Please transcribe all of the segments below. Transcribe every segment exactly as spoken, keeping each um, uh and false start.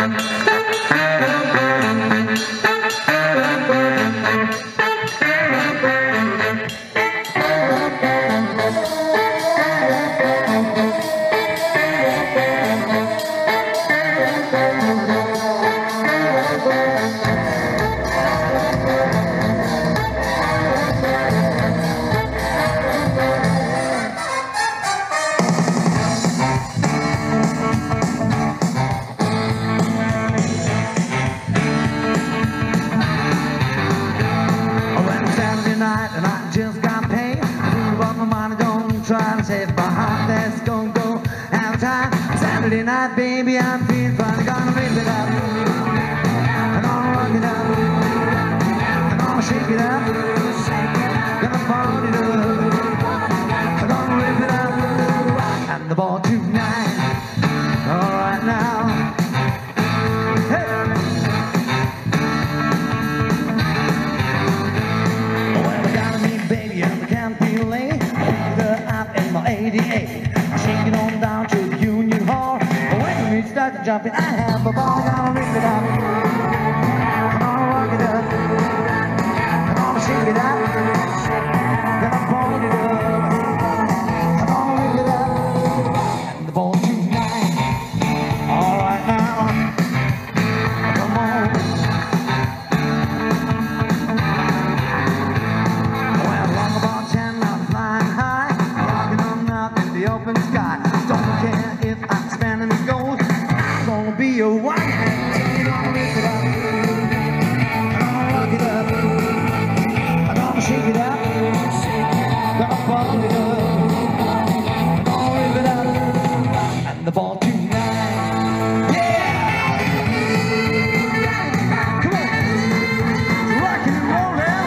And I just got paid. Think about my money, don't try to save my heart. Let's go, go, have time. Saturday night, baby, I'm feeling fine. Gonna rip it up, and I'll rock it up, and I'll shake it up, gonna fold it up, I'm gonna rip it up, and the ball tonight. All right now. eighty-eight, shaking on down to the Union Hall. When we start to jumping, I have a ball, gonna rip it up, gonna rock it up, gonna shake it up, gonna fold it up, gonna rip it up, and the ball tonight. All right now, come on. Well, long about ten, I'm flying high, the open sky. Don't care if I'm spending the gold. I'm gonna be a one man. I'm gonna rip it up, I'm gonna rock it up, I'm gonna shake it up, gonna fold it up, I'm gonna rip it up, and the ball tonight. Yeah! Come on! Rockin' and rollin'.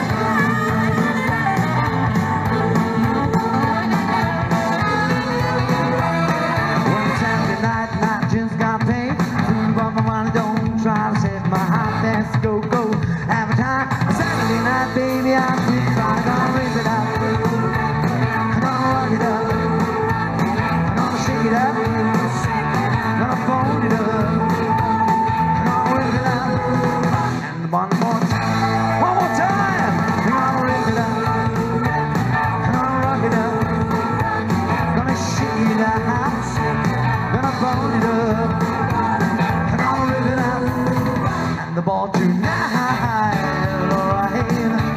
Let's go, go, have a time. Saturday night, baby, I'm feeling fine. Gonna raise it up, I'm gonna rock it up, I'm gonna shake it up, I'm gonna fold it up, I'm gonna raise it up, and one more time, one more time, I'm gonna raise it up, I'm gonna rock it up, I'm gonna shake it up, I'm gonna fold it up, I'm gonna raise it up, and the ball tonight, alright.